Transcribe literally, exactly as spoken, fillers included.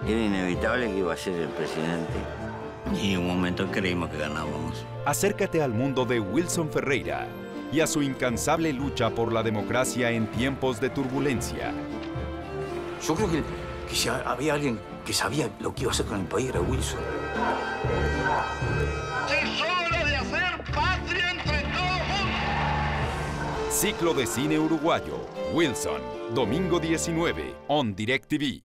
Era inevitable que iba a ser el presidente. Y en un momento creímos que ganábamos. Acércate al mundo de Wilson Ferreira y a su incansable lucha por la democracia en tiempos de turbulencia. Yo creo que, que si había alguien que sabía lo que iba a hacer con el país era Wilson. ¡Es hora de hacer patria entre todos! Ciclo de cine uruguayo. Wilson. Domingo diecinueve. On DirecTV.